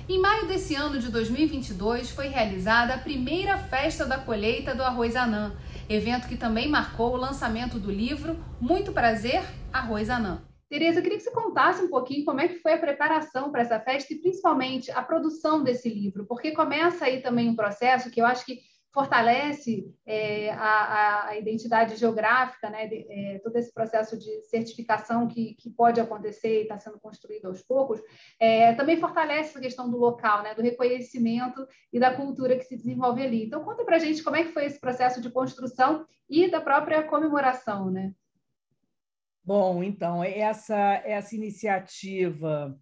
Em maio desse ano de 2022, foi realizada a primeira festa da colheita do arroz anã, evento que também marcou o lançamento do livro Muito Prazer, Arroz Anã. Tereza, eu queria que você contasse um pouquinho como é que foi a preparação para essa festa e principalmente a produção desse livro, porque começa aí também um processo que eu acho que fortalece a identidade geográfica, né, todo esse processo de certificação que pode acontecer e está sendo construído aos poucos, também fortalece essa questão do local, né, do reconhecimento e da cultura que se desenvolve ali. Então, conta para a gente como é que foi esse processo de construção e da própria comemoração, né? Bom, então, essa iniciativa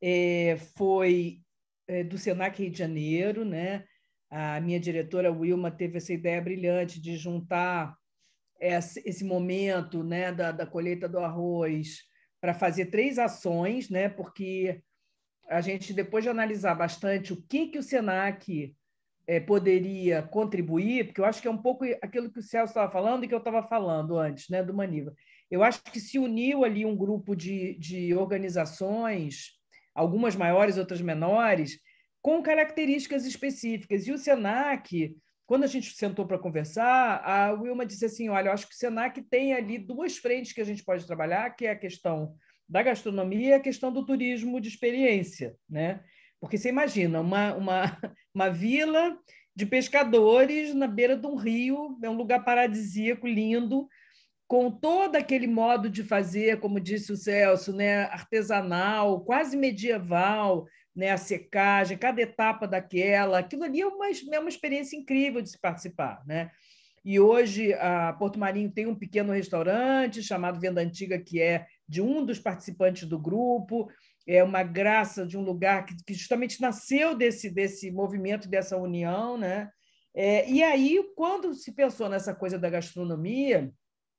foi do Senac Rio de Janeiro, né? A minha diretora Wilma teve essa ideia brilhante de juntar esse momento, né, da colheita do arroz para fazer 3 ações, né? Porque a gente, depois de analisar bastante o que o Senac poderia contribuir, porque eu acho que é um pouco aquilo que o Celso estava falando e que eu estava falando antes, né, do Maniva. Eu acho que se uniu ali um grupo de organizações, algumas maiores, outras menores, com características específicas. E o Senac, quando a gente sentou para conversar, a Wilma disse assim: olha, eu acho que o Senac tem ali 2 frentes que a gente pode trabalhar, que é a questão da gastronomia e a questão do turismo de experiência, né? Porque você imagina uma vila de pescadores na beira de um rio, é um lugar paradisíaco, lindo, com todo aquele modo de fazer, como disse o Celso, né, artesanal, quase medieval, né, a secagem, cada etapa daquela, aquilo ali é uma experiência incrível de se participar, né? E hoje a Porto Marinho tem um pequeno restaurante chamado Venda Antiga, que é de um dos participantes do grupo, é uma graça de um lugar que justamente nasceu desse movimento, dessa união, né? E aí, quando se pensou nessa coisa da gastronomia,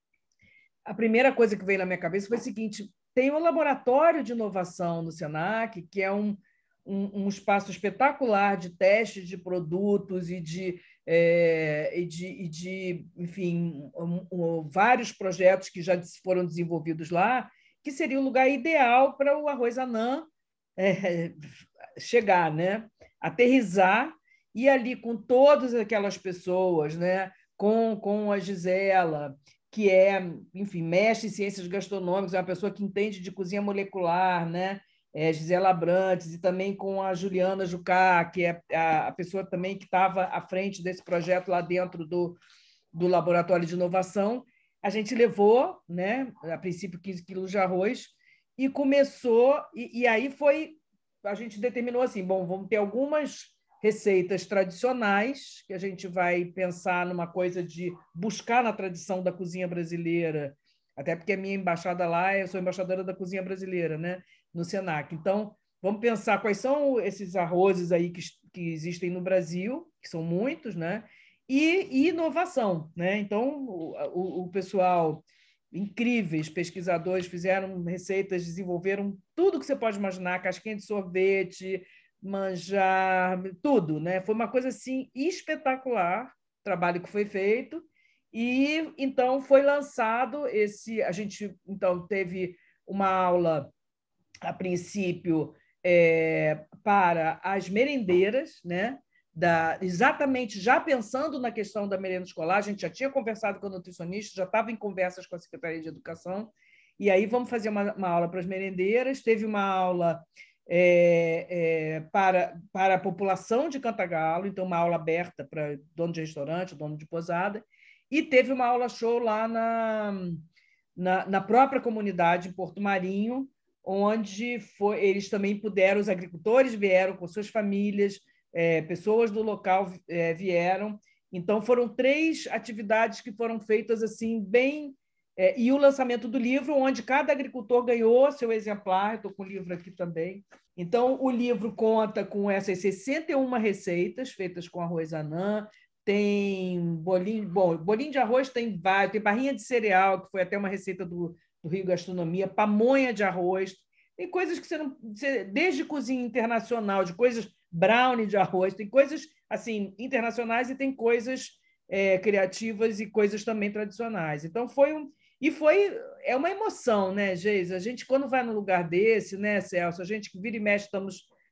a primeira coisa que veio na minha cabeça foi o seguinte: tem um laboratório de inovação no Senac, que é um espaço espetacular de testes de produtos enfim, vários projetos que já foram desenvolvidos lá, que seria o lugar ideal para o arroz anã é, chegar, né? Aterrissar, e ali com todas aquelas pessoas, né? Com a Gisela, que enfim, mestre em ciências gastronômicas, é uma pessoa que entende de cozinha molecular, né? Gisela Abrantes, e também com a Juliana Jucá, que é a pessoa também que estava à frente desse projeto lá dentro do Laboratório de Inovação. A gente levou, né, a princípio, 15 quilos de arroz, e começou, e aí a gente determinou assim: bom, vamos ter algumas receitas tradicionais, que a gente vai pensar numa coisa de buscar na tradição da cozinha brasileira, até porque a minha embaixada lá, eu sou embaixadora da cozinha brasileira, né, no Senac. Então, vamos pensar quais são esses arrozes aí que existem no Brasil, que são muitos, né, e inovação, né? Então, o pessoal, incríveis pesquisadores, fizeram receitas, desenvolveram tudo que você pode imaginar: casquinha de sorvete, manjar, tudo, né? Foi uma coisa assim espetacular, o trabalho que foi feito. E então foi lançado a gente então teve uma aula a princípio para as merendeiras, né? Exatamente já pensando na questão da merenda escolar. A gente já tinha conversado com a nutricionista, já estava em conversas com a Secretaria de Educação, e aí vamos fazer uma aula para as merendeiras. Teve uma aula para a população de Cantagalo, então uma aula aberta para dono de restaurante, dono de posada, e teve uma aula show lá na própria comunidade em Porto Marinho, onde eles também puderam, os agricultores vieram com suas famílias, pessoas do local vieram. Então, foram 3 atividades que foram feitas assim, bem. E o lançamento do livro, onde cada agricultor ganhou seu exemplar. Estou com o livro aqui também. Então, o livro conta com essas 61 receitas feitas com arroz anã. Tem bolinho, bom, bolinho de arroz tem vários, tem barrinha de cereal, que foi até uma receita do Rio Gastronomia, pamonha de arroz, tem coisas que você não. Desde cozinha internacional, de coisas brownie de arroz, tem coisas assim internacionais e tem coisas criativas e coisas também tradicionais. Então é uma emoção, né, Geisa? A gente, quando vai num lugar desse, né, Celso, a gente que vira e mexe, estamos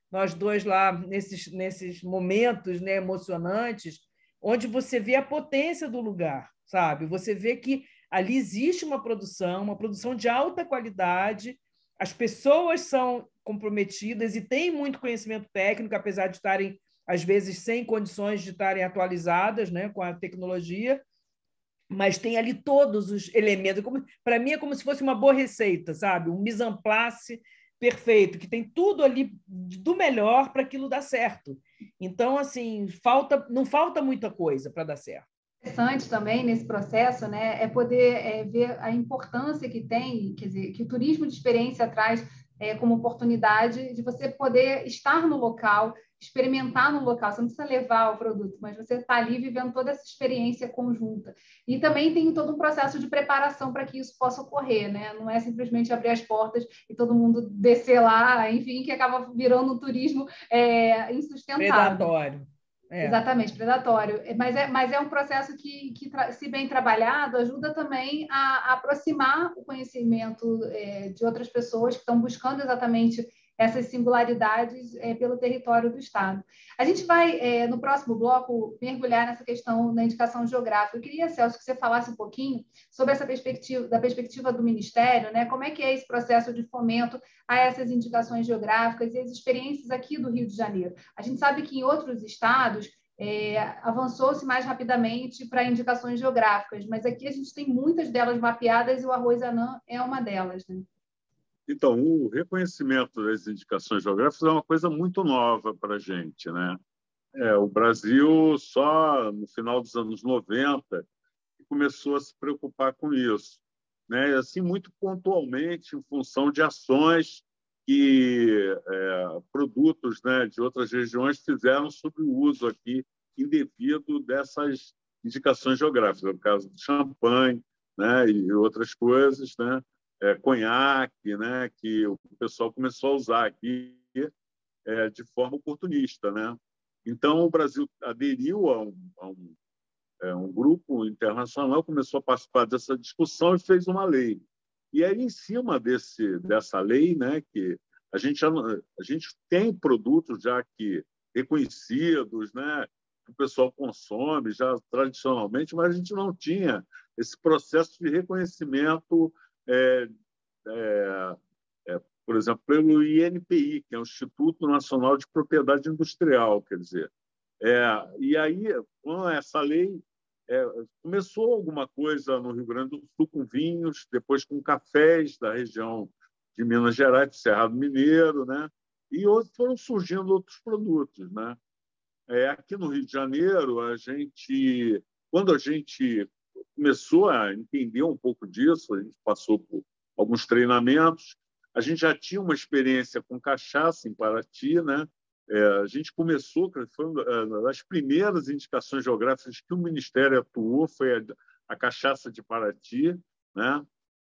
nós dois lá nesses momentos, né, emocionantes, onde você vê a potência do lugar, sabe? Você vê que ali existe uma produção de alta qualidade, as pessoas são comprometidas e têm muito conhecimento técnico, apesar de estarem, às vezes, sem condições de estarem atualizadas, né, com a tecnologia, mas tem ali todos os elementos. Para mim, é como se fosse uma boa receita, sabe? Um mise en place perfeito, que tem tudo ali do melhor para aquilo dar certo. Então, assim, não falta muita coisa para dar certo. Interessante também nesse processo, né, é poder ver a importância que tem, quer dizer, que o turismo de experiência traz como oportunidade de você poder estar no local, experimentar no local. Você não precisa levar o produto, mas você está ali vivendo toda essa experiência conjunta. E também tem todo um processo de preparação para que isso possa ocorrer, né? Não é simplesmente abrir as portas e todo mundo descer lá, enfim, que acaba virando um turismo insustentável. Predatório. Exatamente, predatório. Mas é um processo se bem trabalhado, ajuda também a aproximar o conhecimento de outras pessoas que estão buscando exatamente essas singularidades pelo território do Estado. A gente vai, no próximo bloco, mergulhar nessa questão da indicação geográfica. Eu queria, Celso, que você falasse um pouquinho sobre essa perspectiva, da perspectiva do Ministério, né? Como é que é esse processo de fomento a essas indicações geográficas e as experiências aqui do Rio de Janeiro. A gente sabe que em outros estados avançou-se mais rapidamente para indicações geográficas, mas aqui a gente tem muitas delas mapeadas e o arroz anã é uma delas, né? Então, o reconhecimento das indicações geográficas é uma coisa muito nova para a gente, né? O Brasil, só no final dos anos 90, começou a se preocupar com isso, né? Assim, muito pontualmente, em função de ações que produtos, né, de outras regiões fizeram sobre o uso aqui indevido dessas indicações geográficas, no caso do champanhe, né, e outras coisas, né? Conhaque, né, que o pessoal começou a usar aqui de forma oportunista, né? Então, o Brasil aderiu a um grupo internacional, começou a participar dessa discussão e fez uma lei. E aí, em cima dessa lei, né, que a gente tem produtos já que reconhecidos, né, que o pessoal consome já tradicionalmente, mas a gente não tinha esse processo de reconhecimento, por exemplo, pelo INPI, que é o Instituto Nacional de Propriedade Industrial, quer dizer. E aí, com essa lei, começou alguma coisa no Rio Grande do Sul com vinhos, depois com cafés da região de Minas Gerais, do Cerrado Mineiro, né? E outros foram surgindo outros produtos, né? Aqui no Rio de Janeiro, quando a gente começou a entender um pouco disso, a gente passou por alguns treinamentos, a gente já tinha uma experiência com cachaça em Paraty, né? A gente começou, foi uma das primeiras indicações geográficas que o Ministério atuou, foi a cachaça de Paraty, né?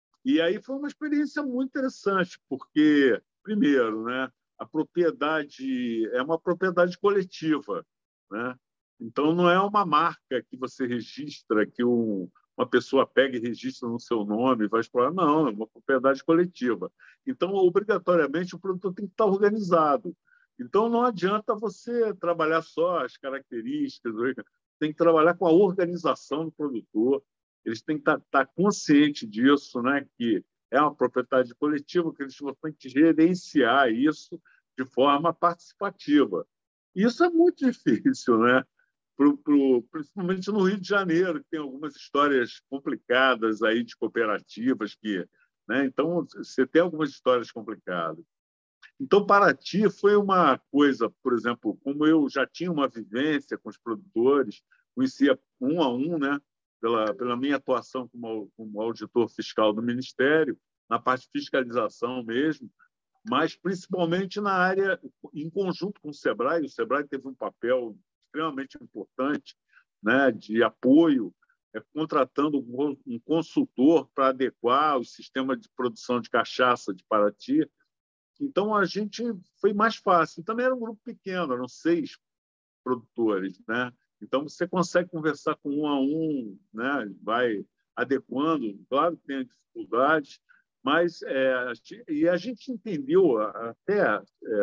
E aí foi uma experiência muito interessante, porque, primeiro, né, a propriedade é uma propriedade coletiva, né? Então, não é uma marca que você registra, que uma pessoa pega e registra no seu nome e vai explorar. Não, é uma propriedade coletiva. Então, obrigatoriamente, o produtor tem que estar organizado. Então, não adianta você trabalhar só as características, tem que trabalhar com a organização do produtor, eles têm que estar conscientes disso, né? Que é uma propriedade coletiva, que eles têm que gerenciar isso de forma participativa. Isso é muito difícil, né? Principalmente no Rio de Janeiro, que tem algumas histórias complicadas aí de cooperativas né? Então, você tem algumas histórias complicadas. Então, Paraty foi uma coisa, por exemplo, como eu já tinha uma vivência com os produtores, conhecia um a um, né? Pela minha atuação como auditor fiscal do Ministério, na parte de fiscalização mesmo, mas principalmente na área, em conjunto com o SEBRAE. O SEBRAE teve um papel extremamente importante, né, de apoio, contratando um consultor para adequar o sistema de produção de cachaça de Paraty. Então, a gente foi mais fácil. Também era um grupo pequeno, eram 6 produtores, né? Então, você consegue conversar com um a um, né? Vai adequando. Claro que tem dificuldades, mas e a gente entendeu até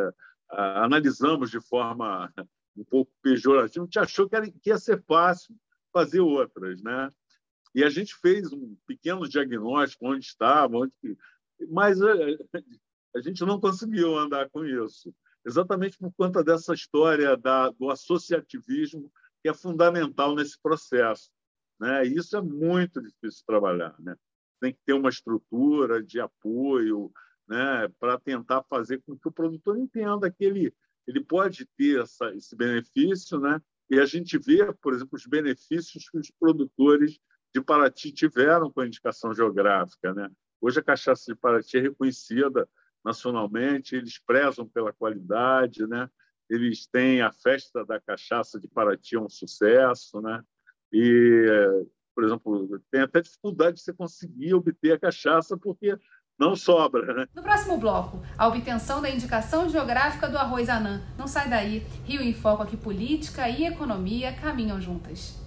analisamos de forma um pouco pejorativa, a gente achou que ia ser fácil fazer outras, né? E a gente fez um pequeno diagnóstico onde estava, mas a gente não conseguiu andar com isso, exatamente por conta dessa história do associativismo, que é fundamental nesse processo, né? E isso é muito difícil de trabalhar, né? Tem que ter uma estrutura de apoio, né, para tentar fazer com que o produtor entenda que ele pode ter esse benefício, né? E a gente vê, por exemplo, os benefícios que os produtores de Paraty tiveram com a indicação geográfica, né? Hoje a cachaça de Paraty é reconhecida nacionalmente, eles prezam pela qualidade, né? Eles têm a festa da cachaça de Paraty, é um sucesso, né? E, por exemplo, tem até dificuldade de você conseguir obter a cachaça porque não sobra, né? No próximo bloco, a obtenção da indicação geográfica do arroz anã. Não sai daí. Rio em Foco aqui, política e economia caminham juntas.